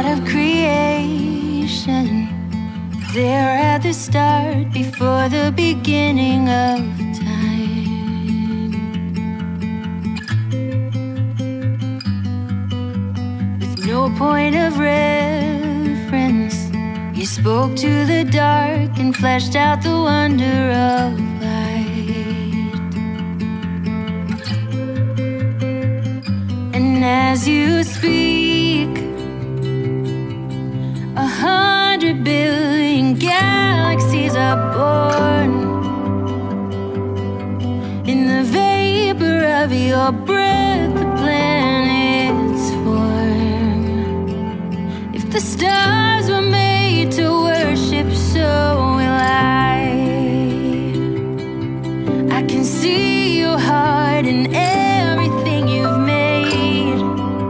God of creation, there at the start, before the beginning of time. With no point of reference, you spoke to the dark and fleshed out the wonder of light. And as you speak, 100 billion galaxies are born. In the vapor of your breath, the planets form. If the stars were made to worship, so will I. I can see your heart in everything you've made.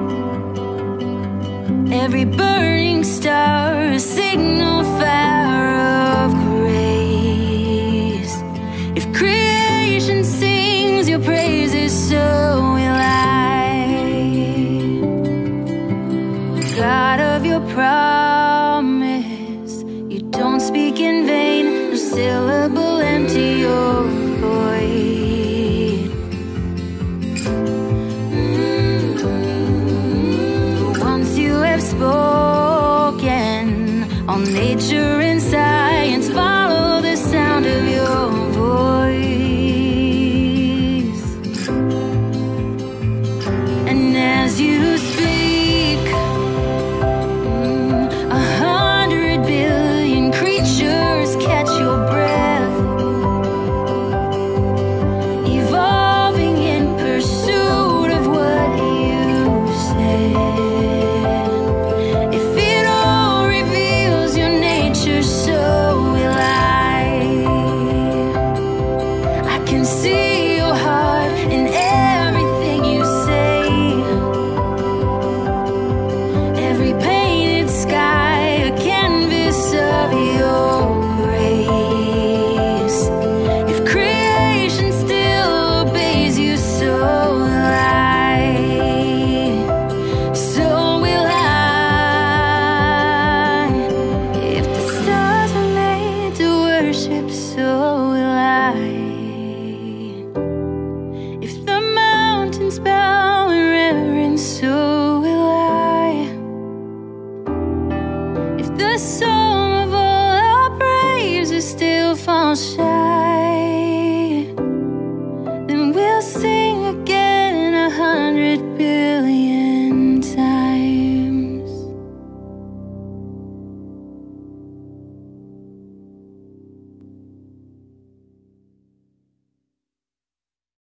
Every burning star, a signal fire of grace. If creation sings your praises, so will I. God of your promise, you don't speak in vain, no syllable empty or void. Once you have spoken, all nature and science follow the sound of your voice. And as you speak, 100 billion creatures catch your breath, evolving in pursuit of what you said. If it all reveals your nature, so will I. I can see your heart in everything you say. Every painted sky, a canvas of your grace. If creation still obeys you, so will I. So will I. If the stars were made to worship, so will I. If the mountains bow in reverence, so will I. If the sum of all our praises still falls short,